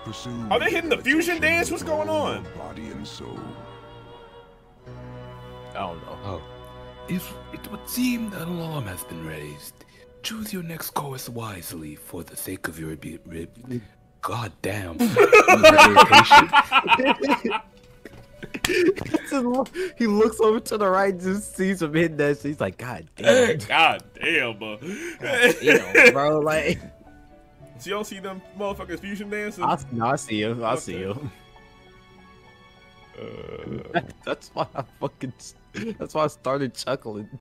Pursue Are they hitting the fusion dance? What's going on? Body and soul. I don't know. Oh. If it would seem that an alarm has been raised, choose your next course wisely for the sake of your God damn. He looks over to the right, just sees him hitting that shit. He's like, God damn. God damn, bro. Damn, bro, like. So you don't see them motherfuckers fusion dancing? I see him. I see him. That's why I started chuckling.